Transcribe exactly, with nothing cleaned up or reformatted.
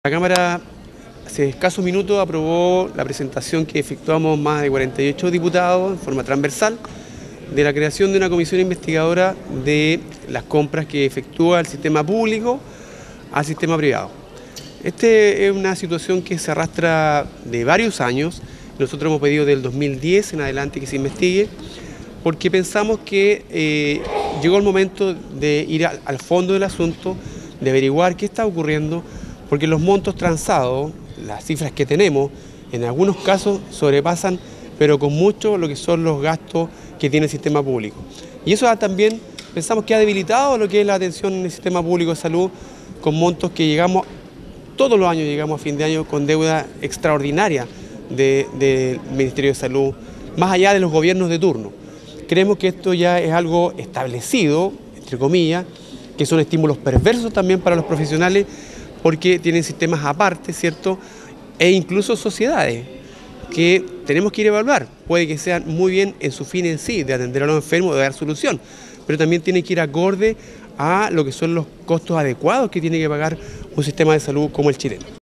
La Cámara hace escasos minutos aprobó la presentación que efectuamos más de cuarenta y ocho diputados en forma transversal de la creación de una comisión investigadora de las compras que efectúa el sistema público al sistema privado. Esta es una situación que se arrastra de varios años. Nosotros hemos pedido del dos mil diez en adelante que se investigue porque pensamos que eh, llegó el momento de ir al, al fondo del asunto, de averiguar qué está ocurriendo, porque los montos transados, las cifras que tenemos, en algunos casos sobrepasan, pero con mucho lo que son los gastos que tiene el sistema público. Y eso también pensamos que ha debilitado lo que es la atención en el sistema público de salud, con montos que llegamos, todos los años llegamos a fin de año con deuda extraordinaria de, del Ministerio de Salud, más allá de los gobiernos de turno. Creemos que esto ya es algo establecido, entre comillas, que son estímulos perversos también para los profesionales, porque tienen sistemas aparte, ¿cierto? E incluso sociedades que tenemos que ir a evaluar. Puede que sean muy bien en su fin en sí, de atender a los enfermos, de dar solución, pero también tienen que ir acorde a lo que son los costos adecuados que tiene que pagar un sistema de salud como el chileno.